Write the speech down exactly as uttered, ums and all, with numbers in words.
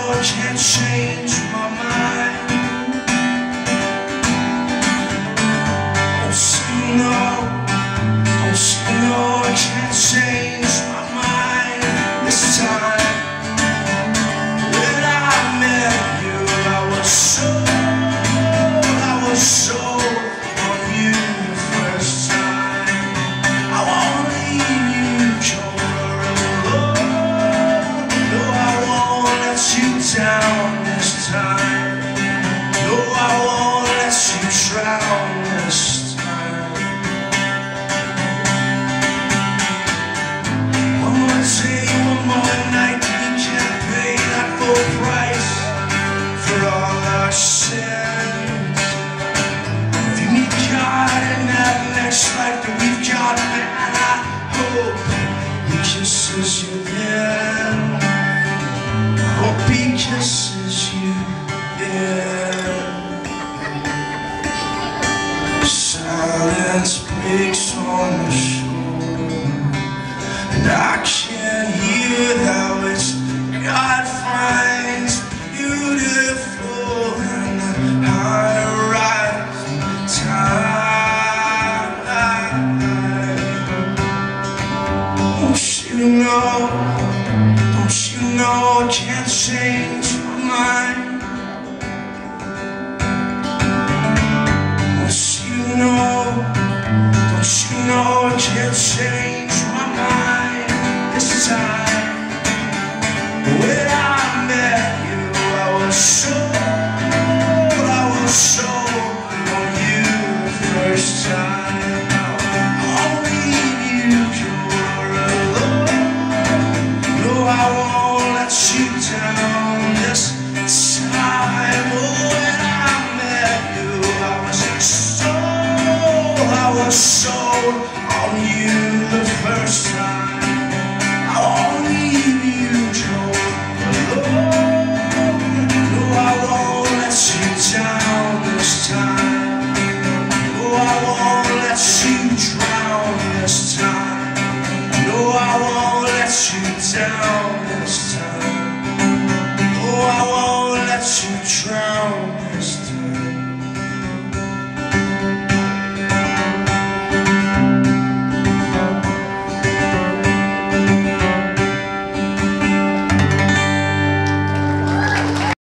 know I can't change my mind. Oh, so you know, oh, so you know I can't change my mind this time. When I met you, I was so, I was so on you the first time. I won't leave you, Joe. No, I won't let you down this time. No, I won't let you drown this time. One more day, one more night, we can't pay that full price for all our sins. If you meet God in that next life that we've got, man, I hope He kisses you then. Hope He kisses you then. Silence breaks on the shore, and I can't hear that which God finds beautiful in the high rising tide. Don't you know, don't you know I can't change my mind? Don't you know, don't you know I can't change my mind this time? When I met you, I was so, I was so on you the first time. I won't leave you, you're alone. No, I won't let you down this time. Oh, when I met you, I was so, I was so on you the first time. I won't leave you, Joe. No, I won't let you down this time. No, I won't let you drown this time. No, I won't let you down.